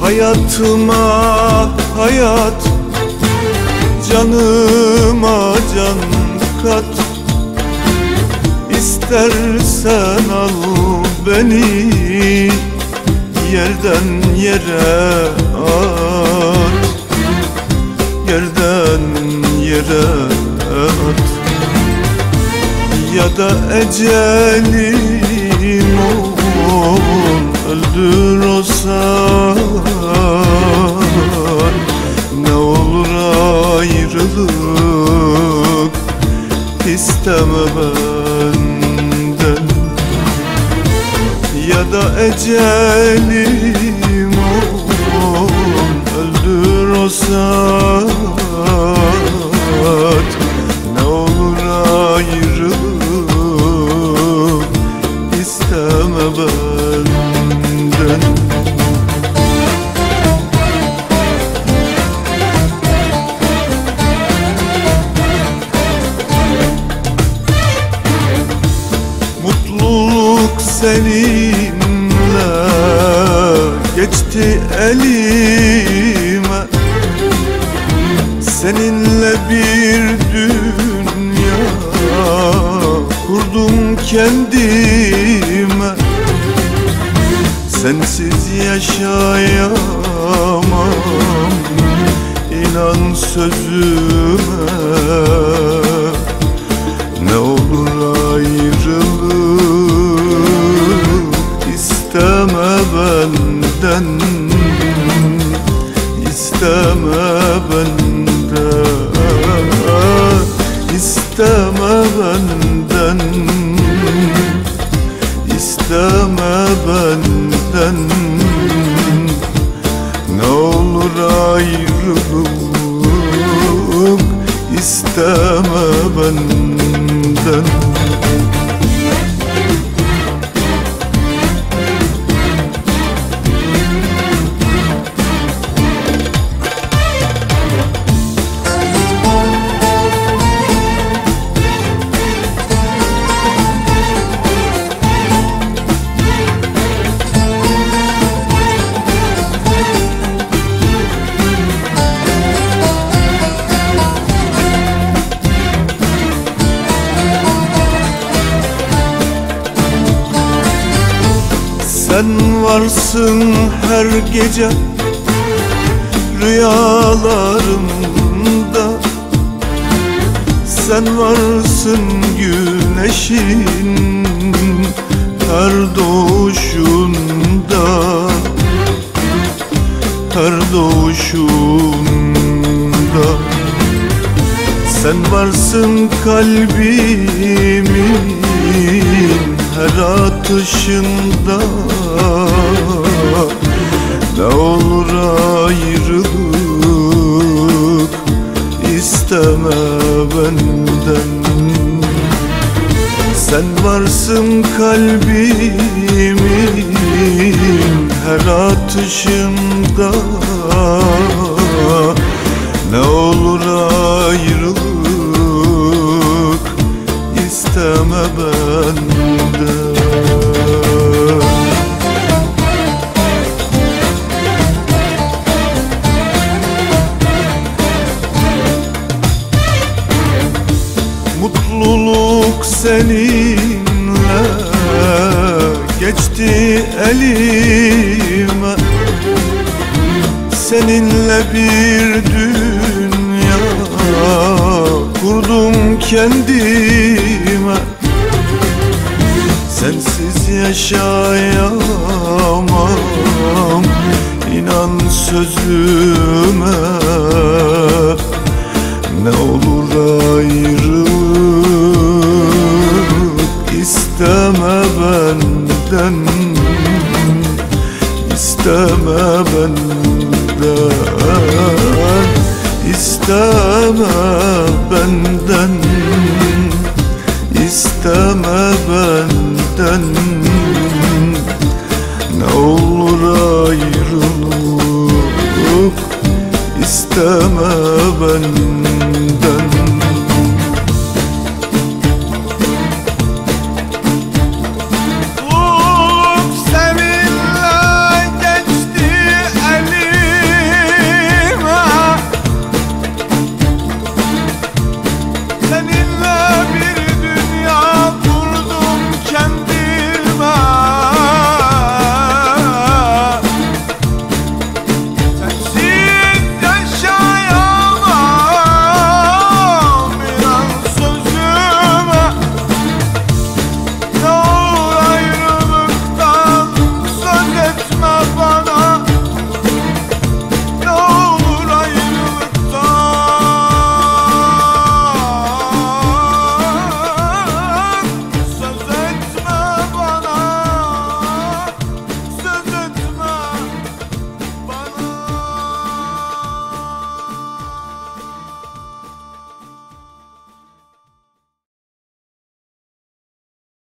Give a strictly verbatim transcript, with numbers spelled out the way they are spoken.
Hayatıma hayat, canıma can kat. İstersen al beni, yerden yere at, yerden yere at. Ya da ecelim ol, öldür o saat. Ne olur ayrılık isteme benden. Ya da ecelim ol, öldür o saat. Ne olur ayrılık isteme benden. Mutluluk seninle geçti elime, seninle bir dünya kurdum kendime. Sensiz yaşayamam, inan sözüme. Ne olur ayrılık isteme benden, isteme benden, isteme benden, isteme benden. Ne olur ayrılık isteme benden. Sen varsın her gece rüyalarımda. Sen varsın güneşin her doğuşunda, her doğuşunda. Sen varsın kalbimin her atışında. Ne olur ayrılık isteme benden. Sen varsın kalbimin her atışında. Ne olur ayrılık isteme benden. Mutluluk seninle geçti elime, seninle bir dünya kurdum kendime. Sensiz yaşayamam, inan sözüme. Ne olur ayrılık isteme benden, isteme benden, isteme benden, isteme benden. Ne olur ayrılık isteme benden.